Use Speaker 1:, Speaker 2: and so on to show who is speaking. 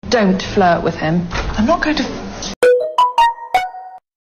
Speaker 1: don't flirt with him.
Speaker 2: I'm not going to